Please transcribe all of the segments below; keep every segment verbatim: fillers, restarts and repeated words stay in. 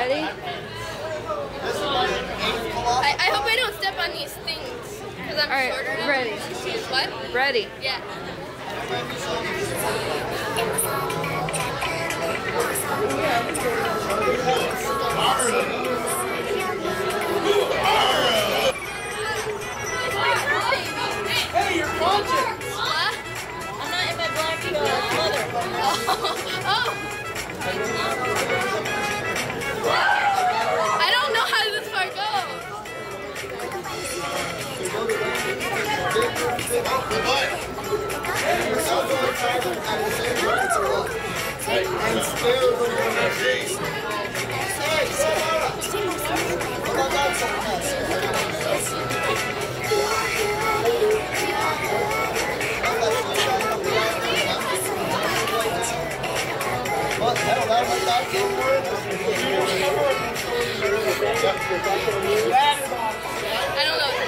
Ready? I, I hope I don't step on these things. Because I'm Alright, shorter now. ready. What? Ready. Yeah. Hey, you're watching! Huh? I'm not in my black uh, leather. Oh. Oh. I don't know how this part goes. I don't know what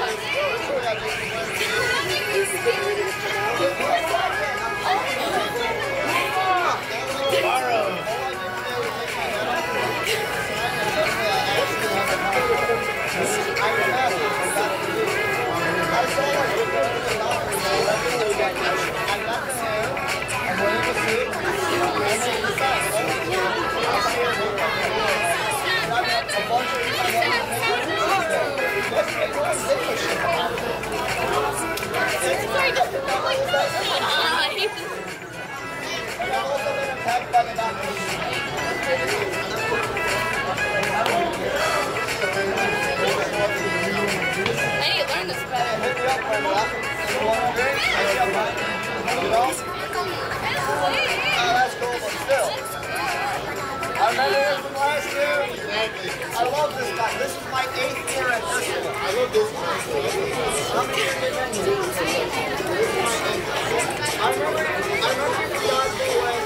I remember this from last year. I love this guy. This is my eighth year at this one. I love this one. How many years have you been here? I remember, I remember you guys away.